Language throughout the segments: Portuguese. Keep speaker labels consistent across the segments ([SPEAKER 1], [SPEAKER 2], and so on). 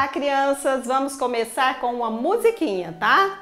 [SPEAKER 1] Olá, crianças! Vamos começar com uma musiquinha, tá?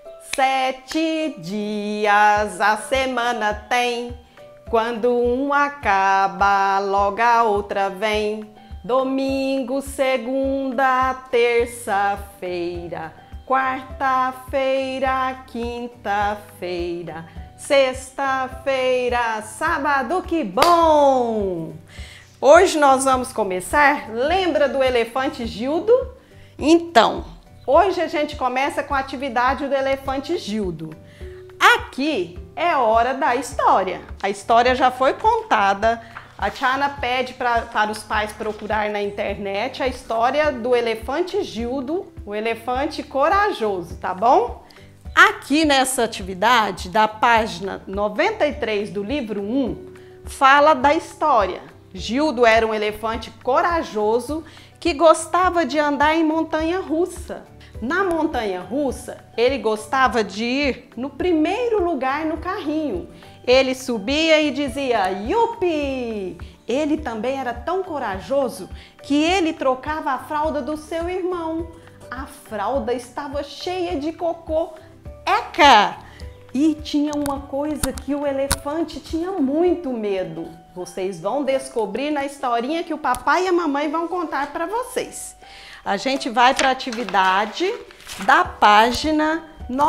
[SPEAKER 1] 7 dias a semana tem, quando um acaba, logo a outra vem. Domingo, segunda, terça-feira, quarta-feira, quinta-feira, sexta-feira, sábado, que bom! Hoje nós vamos começar, lembra do elefante Gildo? Então, hoje a gente começa com a atividade do elefante Gildo. Aqui é hora da história. A história já foi contada. A Tiana pede para os pais procurar na internet a história do elefante Gildo, o elefante corajoso, tá bom? Aqui nessa atividade, da página 93 do livro 1, fala da história. Gildo era um elefante corajoso que gostava de andar em montanha-russa. Na montanha-russa, ele gostava de ir no primeiro lugar no carrinho. Ele subia e dizia, "Yupi!" Ele também era tão corajoso que ele trocava a fralda do seu irmão. A fralda estava cheia de cocô. Eca! E tinha uma coisa que o elefante tinha muito medo. Vocês vão descobrir na historinha que o papai e a mamãe vão contar para vocês. A gente vai para a atividade da página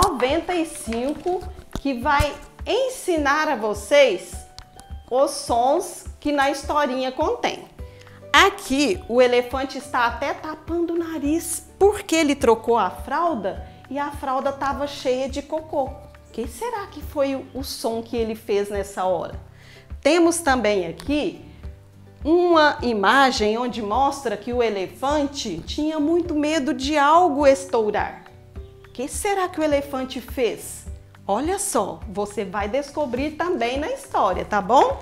[SPEAKER 1] 95, que vai ensinar a vocês os sons que na historinha contém. Aqui o elefante está até tapando o nariz porque ele trocou a fralda e a fralda estava cheia de cocô. O que será que foi o som que ele fez nessa hora? Temos também aqui uma imagem onde mostra que o elefante tinha muito medo de algo estourar. O que será que o elefante fez? Olha só, você vai descobrir também na história, tá bom?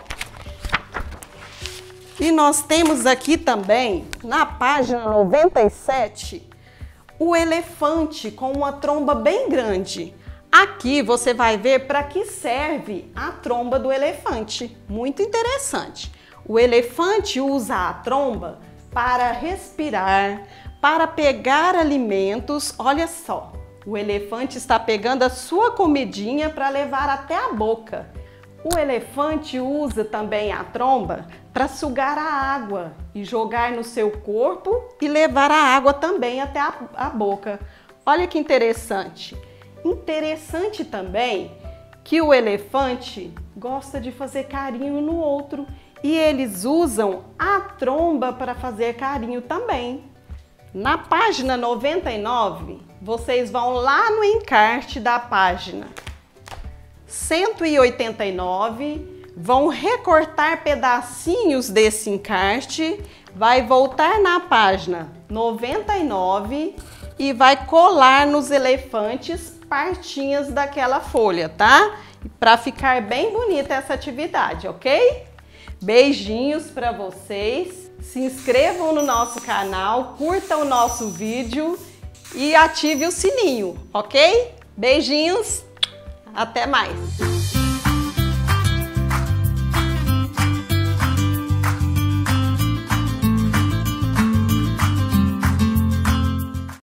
[SPEAKER 1] E nós temos aqui também, na página 97, o elefante com uma tromba bem grande. Aqui você vai ver para que serve a tromba do elefante. Muito interessante. O elefante usa a tromba para respirar, para pegar alimentos. Olha só, o elefante está pegando a sua comidinha para levar até a boca. O elefante usa também a tromba para sugar a água e jogar no seu corpo e levar a água também até a boca. Olha que interessante. Interessante também que o elefante gosta de fazer carinho no outro e eles usam a tromba para fazer carinho também. Na página 99, vocês vão lá no encarte da página 189, vão recortar pedacinhos desse encarte, vai voltar na página 99 e vai colar nos elefantes partinhas daquela folha, tá? Para ficar bem bonita essa atividade, ok? Beijinhos para vocês. Se inscrevam no nosso canal, curtam o nosso vídeo e ative o sininho, ok? Beijinhos, até mais!